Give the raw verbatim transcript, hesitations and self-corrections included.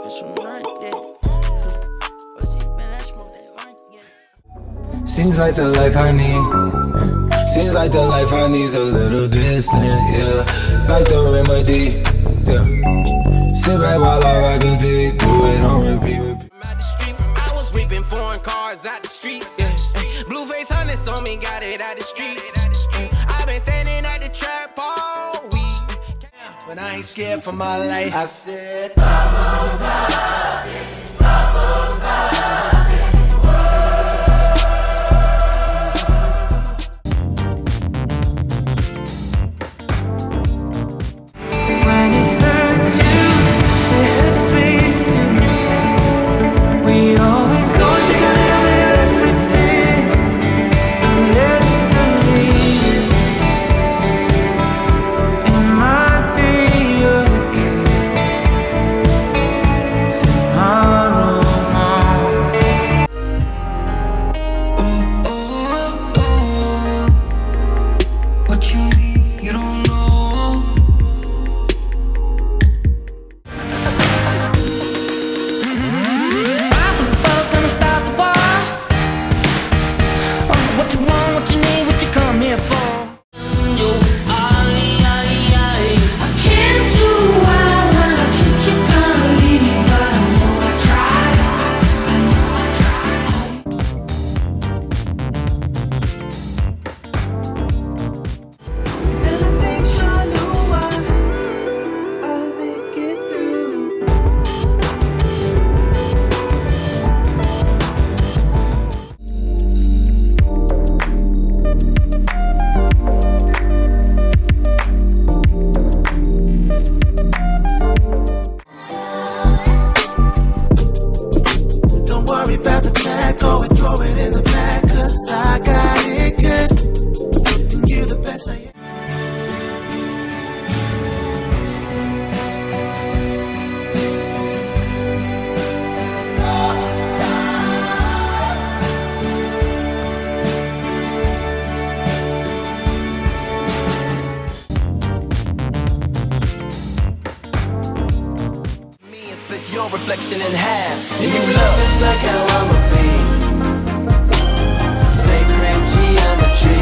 Seems like the life I need. Seems like the life I need's a little distant, yeah. Like the remedy, yeah. Sit back while I rock the beat, do it on repeat, repeat. Out the streets, I was whipping foreign cars out the streets, yeah. Blueface hundreds on me, got it out the streets. I've been standing at the trap all week. But I ain't scared for my life. I said, bubble vibes, bubble vibes. Your reflection in half, and you look just like how I'ma be. Sacred geometry.